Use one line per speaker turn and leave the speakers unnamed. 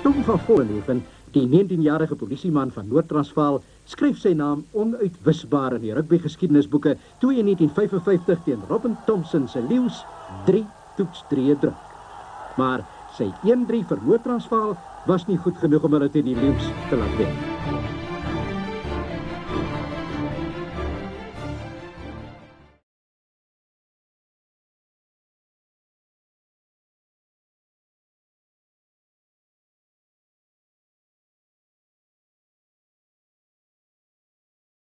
Tom van Vollenhoven, die 19-jarige polisieman van Noord-Transvaal, skryf sy naam onuitwisbaar in die rugbygeskiedenisboeke toe hy in 1955 teen Robin Thompson se Lions 3 toetsdrieë druk. Maar sy 1-3 vir Noord-Transvaal was nie goed genoeg om hulle teen die Lions te laat wen.